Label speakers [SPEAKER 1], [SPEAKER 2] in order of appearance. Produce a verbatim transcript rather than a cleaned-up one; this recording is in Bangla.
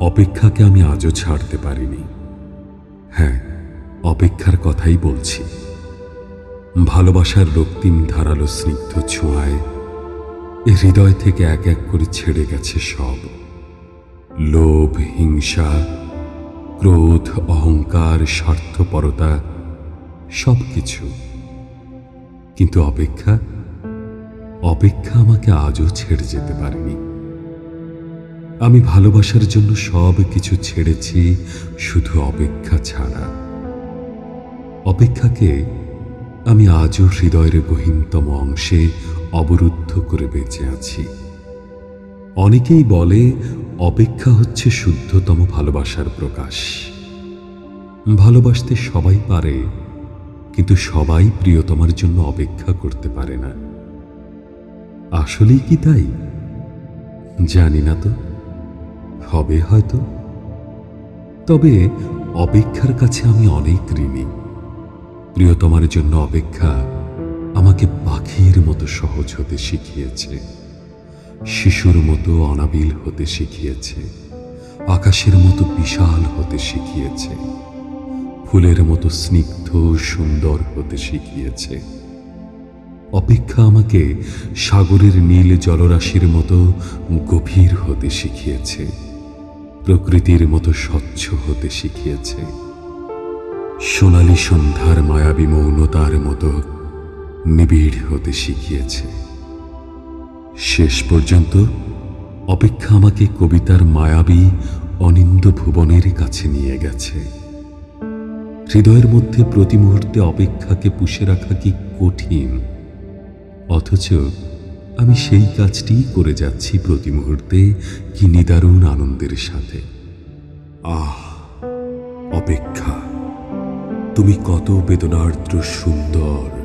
[SPEAKER 1] অপেক্ষাকে আমি আজও ছাড়তে পারিনি। হ্যাঁ, অপেক্ষার কথাই বলছি। ভালোবাসার রক্তিম ধারালো স্নিগ্ধ ছোঁয়ায় এ হৃদয় থেকে এক এক করে ছেড়ে গেছে সব লোভ, হিংসা, ক্রোধ, অহংকার, স্বার্থপরতা, সব কিছু। কিন্তু অপেক্ষা অপেক্ষা আমাকে আজও ছেড়ে যেতে পারেনি। আমি ভালোবাসার জন্য সব কিছু ছেড়েছি, শুধু অপেক্ষা ছাড়া। অপেক্ষাকে আমি আজও হৃদয়ের গহীনতম অংশে অবরুদ্ধ করে বেঁচে আছি। অনেকেই বলে অপেক্ষা হচ্ছে শুদ্ধতম ভালোবাসার প্রকাশ। ভালোবাসতে সবাই পারে, কিন্তু সবাই প্রিয়তমার জন্য অপেক্ষা করতে পারে না। আসলেই কি তাই? জানি না তো, হবে হয়তো। তবে অপেক্ষার কাছে আমি অনেক ঋণী। প্রিয়তমার জন্য অপেক্ষা আমাকে পাখির মতো সহজ হতে শিখিয়েছে, শিশুর মতো অনাবিল হতে শিখিয়েছে, আকাশের মতো বিশাল হতে শিখিয়েছে, ফুলের মতো স্নিগ্ধ সুন্দর হতে শিখিয়েছে। অপেক্ষা আমাকে সাগরের নীল জলরাশির মতো গভীর হতে শিখিয়েছে, প্রকৃতির মতো স্বচ্ছ হতে শিখিয়েছে, সোনালী সন্ধ্যার মায়াবী মৌনতার মতো নিবিড় হতে শিখিয়েছে। শেষ পর্যন্ত অপেক্ষা আমাকে কবিতার মায়াবী অনিন্দ ভুবনের কাছে নিয়ে গেছে। হৃদয়ের মধ্যে প্রতি মুহূর্তে অপেক্ষাকে পুষে রাখা কি কঠিন, অথচ আমি সেই কাজটিই করে যাচ্ছি প্রতি মুহূর্তে, কি নিদারুণ আনন্দের সাথে। আহ, অপেক্ষা, তুমি কত বেদনার্দ্র সুন্দর,